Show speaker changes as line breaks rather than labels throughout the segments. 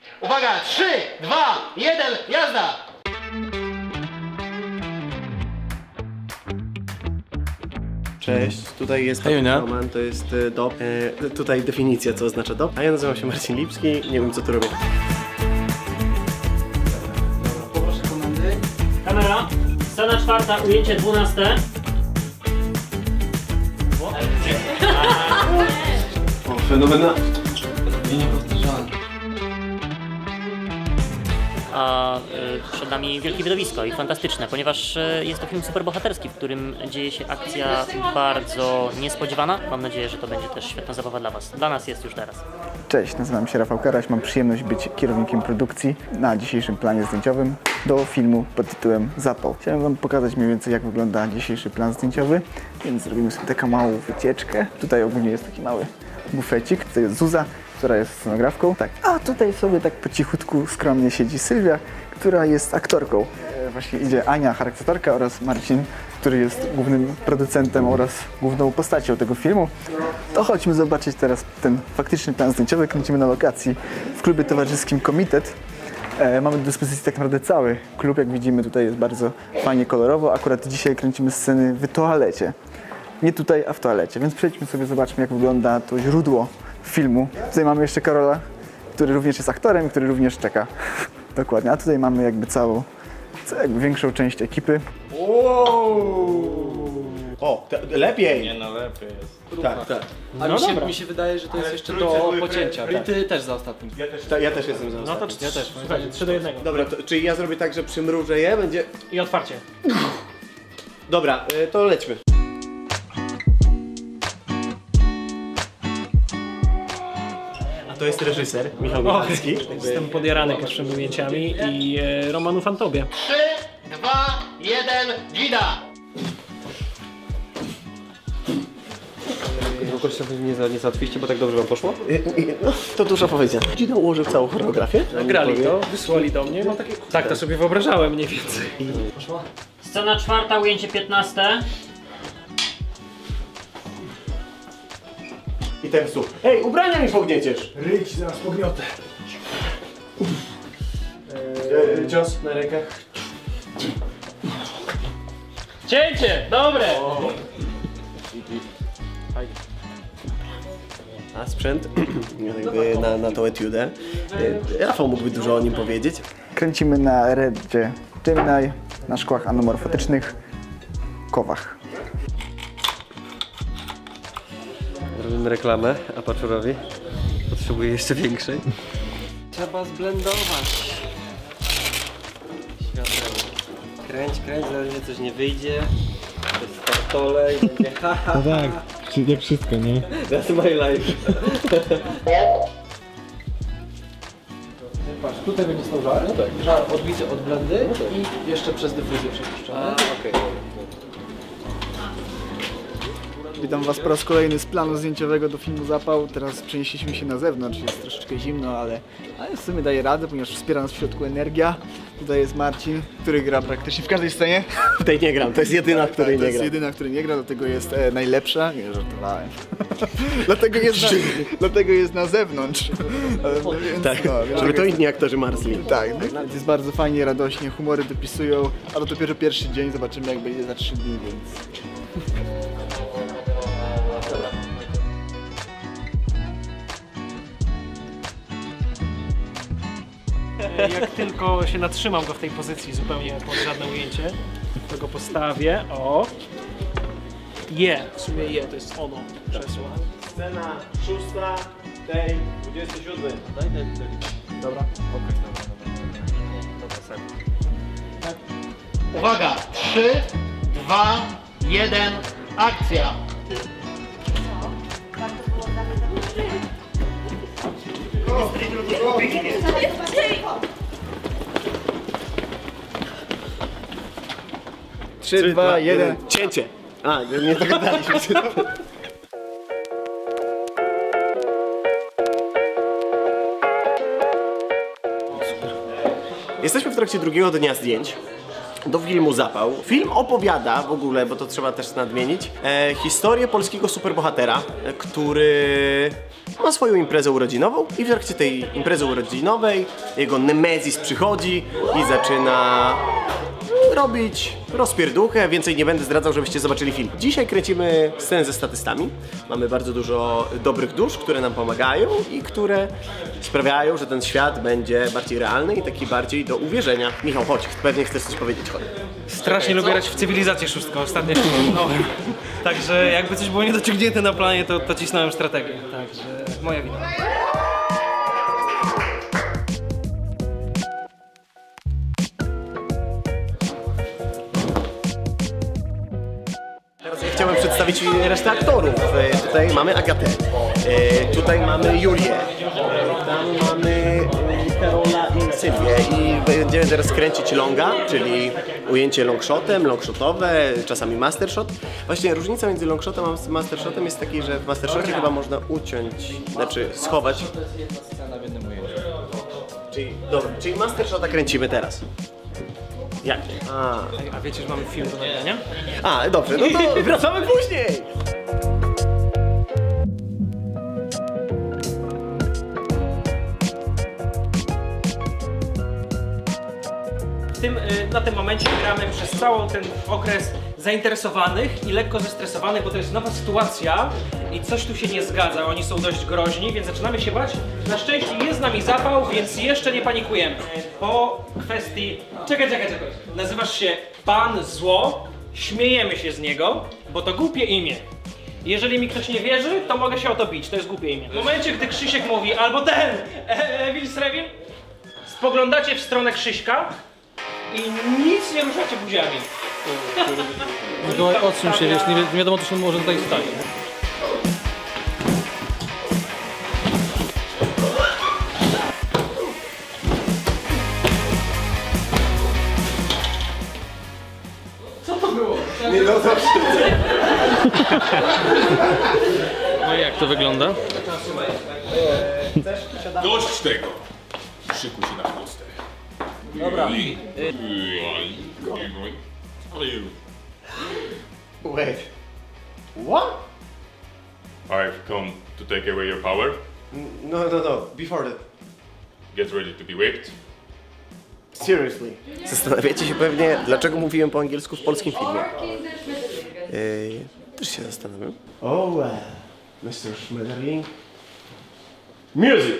Uwaga, 3, 2, 1, jazda!
Cześć, tutaj jest Roman, to jest DOP. Tutaj definicja, co oznacza DOP. A ja nazywam się Marcin Lipski, nie wiem co tu robię.
Poproszę komendy.
Kamera, scena 4, ujęcie 12.
O, fenomenalnie.
Niepowtarzalne.
A przed nami wielkie widowisko i fantastyczne, ponieważ jest to film superbohaterski, w którym dzieje się akcja bardzo niespodziewana. Mam nadzieję, że to będzie też świetna zabawa dla Was. Dla nas jest już teraz.
Cześć, nazywam się Rafał Karaś, mam przyjemność być kierownikiem produkcji na dzisiejszym planie zdjęciowym do filmu pod tytułem Zapał. Chciałem Wam pokazać mniej więcej, jak wygląda dzisiejszy plan zdjęciowy, więc zrobimy sobie taką małą wycieczkę. Tutaj ogólnie jest taki mały bufecik, tutaj jest Zuza, która jest scenografką. Tak. A tutaj sobie tak po cichutku, skromnie siedzi Sylwia, która jest aktorką. Właśnie idzie Ania, charakterka, oraz Marcin, który jest głównym producentem oraz główną postacią tego filmu. To chodźmy zobaczyć teraz ten faktyczny plan zdjęciowy. Kręcimy na lokacji w klubie towarzyskim Komitet. Mamy do dyspozycji tak naprawdę cały klub. Jak widzimy, tutaj jest bardzo fajnie kolorowo. Akurat dzisiaj kręcimy sceny w toalecie. Nie tutaj, a w toalecie. Więc przejdźmy sobie, zobaczmy, jak wygląda to źródło filmu. Tutaj mamy jeszcze Karola, który również jest aktorem, który również czeka. Dokładnie. A tutaj mamy jakby jakby większą część ekipy.
O, lepiej!
Nie no, lepiej jest.
Tak, tak.
A no mi się wydaje, że to jest jeszcze do pocięcia. I ty też za ostatnim.
Ja też jestem za
No to
ostatnim.
ja też. Słuchajcie, 3 do 1.
Dobra, to, czyli ja zrobię tak, że przymrużę je, będzie...
I otwarcie.
Dobra, to lećmy. To jest reżyser, Michał Michalski.
Jestem podjarany pierwszymi ujęciami i Romanów Antobie.
3, 2, 1, gida!
Kogoś nie załatwiliście, bo tak dobrze wam poszło? No, to dużo powiedziane. Gino ułożył całą choreografię.
Nagrali to, wysłali do mnie. Mam takie... Tak, to sobie wyobrażałem mniej więcej.
Scena 4, ujęcie 15.
I ten słuch. Ej, ubrania mi pognieciesz!
Ryć, zaraz pogniotę.
Cios na rękach.
Cięcie! Dobre!
A sprzęt jakby na tą etiudę. Rafał mógłby dużo o nim powiedzieć.
Kręcimy na Redzie Gemini, na szkłach anamorfatycznych, kowach.
Robimy reklamę Aperture'owi. Potrzebuję jeszcze większej.
Trzeba zblendować. Światełko. Kręć, zaraz coś nie wyjdzie. To jest kartole i będzie haha.
No tak, jak wszystko, nie?
That's my life.
Patrz, tutaj będzie stał żar. No tak. Żar odbity od blendy i jeszcze przez dyfuzję przepuszczony.
Okej.
Witam Was po raz kolejny z planu zdjęciowego do filmu Zapał. Teraz przenieśliśmy się na zewnątrz, jest troszeczkę zimno, ale w sumie daje radę, ponieważ wspiera nas w środku energia. Tutaj jest Marcin, który gra praktycznie w każdej scenie.
Tutaj nie gram, to jest jedyna, w której
To
nie
jest
gram.
jedyna, w której nie gra, dlatego jest najlepsza. Nie, żartowałem. dlatego jest na zewnątrz. No, więc,
Tak,
więc
żeby to
jest-
inni aktorzy marsli.
Tak, jest bardzo fajnie, radośnie, humory dopisują, ale to dopiero pierwszy dzień, zobaczymy jak będzie za 3 dni, więc...
Jak tylko się natrzymam go w tej pozycji zupełnie pod żadne ujęcie, to go postawię. O! W sumie to jest ono, krzesło.
Scena 6, tej 27.
Dobra,
Uwaga, 3, 2, 1, akcja!
Trzy, dwa, jeden. Cięcie! A, nie dogadaliśmy się. Jesteśmy w trakcie drugiego dnia zdjęć do filmu Zapał. Film opowiada w ogóle, bo to trzeba też nadmienić, historię polskiego superbohatera, który ma swoją imprezę urodzinową i w trakcie tej imprezy urodzinowej jego nemezis przychodzi i zaczyna robić rozpierduchę. Więcej nie będę zdradzał, żebyście zobaczyli film. Dzisiaj kręcimy scenę ze statystami. Mamy bardzo dużo dobrych dusz, które nam pomagają i które sprawiają, że ten świat będzie bardziej realny i taki bardziej do uwierzenia. Michał, chodź, pewnie chcesz coś powiedzieć, chodź.
Strasznie lubię grać w Cywilizację 6, ostatnio się ściągnąłem. Także jakby coś było niedociągnięte na planie, to cisnąłem strategię. Także moja wina.
Teraz ja chciałem przedstawić resztę aktorów. Tutaj mamy Agatę, tutaj mamy Julię, tam mamy Karola i Sylwię i będziemy teraz kręcić longa, czyli ujęcie longshotem, longshotowe, czasami mastershot. Właśnie różnica między longshotem a mastershotem jest taka, że w mastershocie chyba można uciąć, znaczy schować. Czyli mastershota kręcimy teraz. Jak?
A wiecie, że mamy film do nagrania?
Dobrze, no to wracamy później!
Na tym momencie gramy przez cały ten okres zainteresowanych i lekko zestresowanych, bo to jest nowa sytuacja i coś tu się nie zgadza. Oni są dość groźni, więc zaczynamy się bać. Na szczęście jest z nami zapał, więc jeszcze nie panikujemy. Po kwestii... Czekaj. Nazywasz się Pan Zło, śmiejemy się z niego, bo to głupie imię. Jeżeli mi ktoś nie wierzy, to mogę się o to bić, to jest głupie imię. W momencie, gdy Krzysiek mówi, albo ten, Will Srewin, spoglądacie w stronę Krzyśka i nic nie ruszacie buziami.
Mikołaj, odsuń się, wiesz, nie wiadomo, co się może tutaj stać.
Co to było?
Nie no, dobrze.
No i jak to wygląda?
Dość tego! Szykuj się na chustę.
Dobra.
Wait. What?
I've come to take away your power.
No. Before that.
Get ready to be whipped.
Seriously. Zastanawiacie się pewnie, dlaczego mówiłem po angielsku w polskim filmie. Też się zastanawiam. Oh well, Mr. Schmetterling. Music!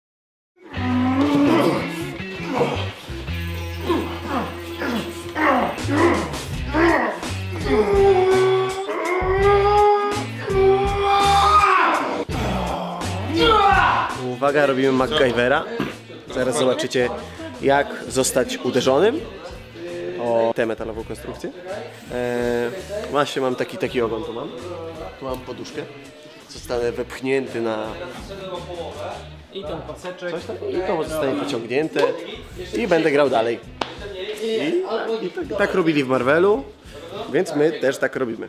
Uwaga, robimy MacGyvera. Zaraz zobaczycie, jak zostać uderzonym o tę metalową konstrukcję. Właśnie mam taki ogon, tu mam poduszkę. Zostanę wepchnięty na...
I ten paseczek.
Coś tam, i to zostanie pociągnięte i będę grał dalej. I tak robili w Marvelu, więc my też tak robimy.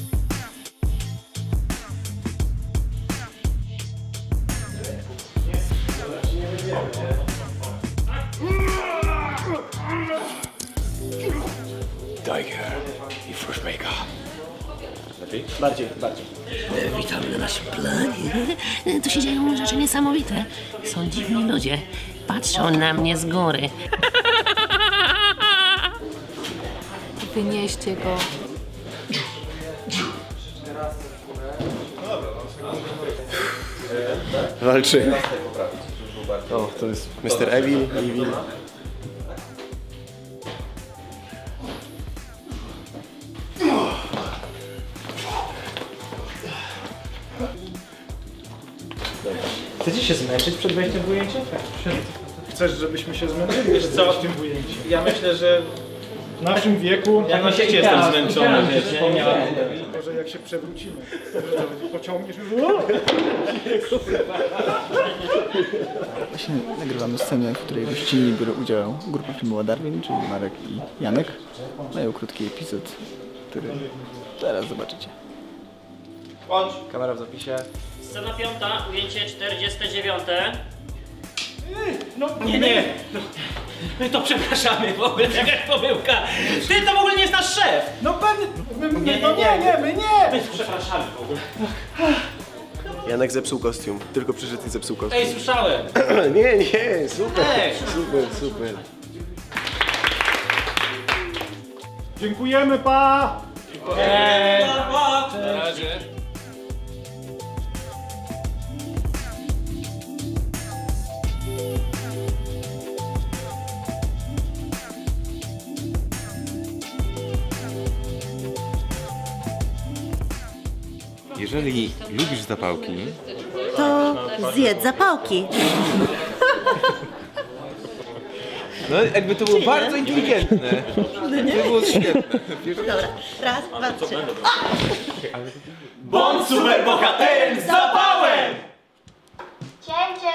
Tiger i Fresh Maker.
Bardziej.
Witam na naszym planie. Tu się dzieją rzeczy niesamowite. Są dziwni ludzie. Patrzą na mnie z góry.
Wynieście go.
Walczymy. O, to jest Mr. Evil.
Chcecie się zmęczyć przed wejściem w ujęcie?
Chcesz, żebyśmy się zmęczyli?
Wiesz co?
w tym ujęciu?
Ja myślę, że
W naszym wieku...
jak na świecie jestem zmęczony, wiesz,
Może jak się przewrócimy, to pociągniesz...
Właśnie nagrywamy scenę, w której gościnni biorą udział grupa filmowa Darwin, czyli Marek i Janek. Mają krótki epizod, który teraz zobaczycie.
Kamera w zapisie.
Scena 5, ujęcie 49.
Nie. My to przepraszamy w ogóle, jakaś pomyłka. Ty to w ogóle nie jest nasz szef.
No pewnie... My nie!
My to przepraszamy w ogóle.
Janek zepsuł kostium. Tylko przyszedł i zepsuł kostium.
Ej, słyszałem!
Nie, super.
Ej.
Super.
Dziękujemy, pa!
Na razie.
Jeżeli lubisz zapałki,
To zjedz zapałki.
no jakby to było bardzo inteligentne. To było świetne.
Dobra, raz, dwa, trzy.
Bądź super bohaterem z zapałem!
Cięcie!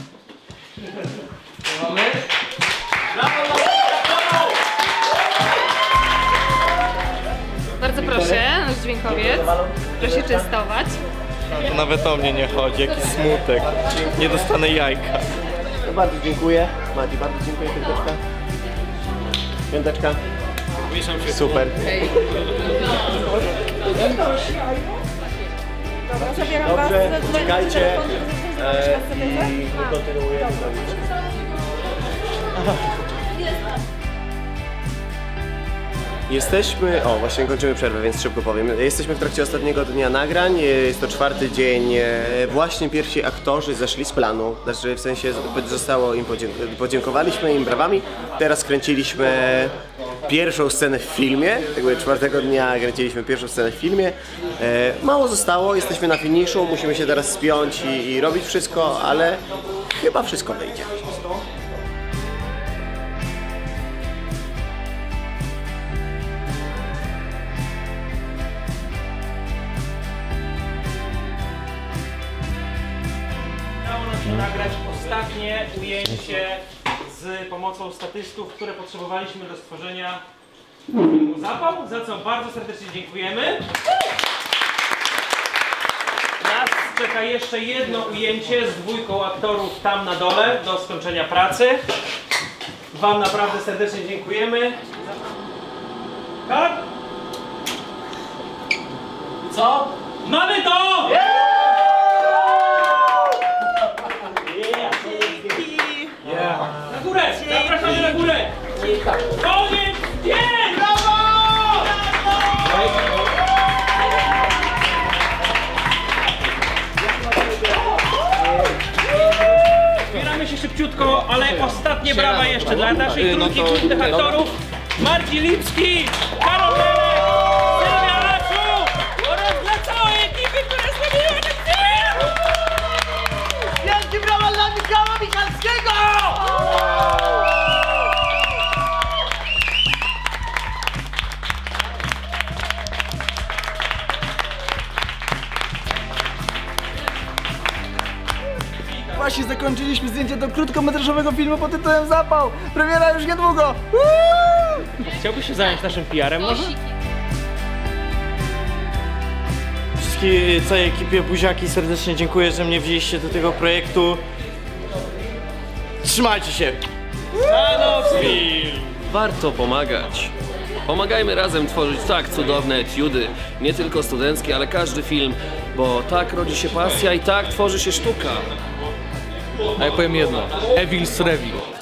Bardzo proszę, nasz dźwiękowiec. Proszę częstować.
To nawet o mnie nie chodzi, jaki smutek. Nie dostanę jajka.
No bardzo dziękuję. Madzi, bardzo dziękuję. Piąteczka. Super. Dobrze, czekajcie i kontynuujemy. Jesteśmy, właśnie kończymy przerwę, więc szybko powiem. Jesteśmy w trakcie ostatniego dnia nagrań, jest to 4. dzień. Właśnie pierwsi aktorzy zeszli z planu, znaczy w sensie zostało im podziękowaliśmy im brawami. Teraz kręciliśmy pierwszą scenę w filmie, jakby 4. dnia kręciliśmy pierwszą scenę w filmie. Mało zostało, jesteśmy na finiszu, musimy się teraz spiąć i robić wszystko, ale chyba wszystko wyjdzie.
Nagrać ostatnie ujęcie z pomocą statystów, które potrzebowaliśmy do stworzenia filmu Zapał, za co bardzo serdecznie dziękujemy. Nas czeka jeszcze jedno ujęcie z 2 aktorów tam na dole do skończenia pracy. Wam naprawdę serdecznie dziękujemy. Tak? Co? Mamy to! Na górę! Zapraszamy na górę! Koniec! Nie! Brawo! Zbieramy się szybciutko, ale ostatnie brawa jeszcze dla naszych trójki głównych aktorów. Marcin Lipski, Karol Melek, Sylwia Laczu oraz dla całej ekipy, która zrobiła ten film! Wielkie brawa dla Michała Michalskiego!
Właśnie zakończyliśmy zdjęcie do krótkometrażowego filmu pod tytułem Zapał. Premiera już niedługo.
Chciałbyś się zająć naszym PR-em może?
Wszystkiej, całej ekipie buziaki serdecznie dziękuję, że mnie wzięliście do tego projektu. Trzymajcie się!
Warto pomagać. Pomagajmy razem tworzyć tak cudowne etiudy, nie tylko studenckie, ale każdy film, bo tak rodzi się pasja i tak tworzy się sztuka.
A ja powiem jedno, Evil's Review.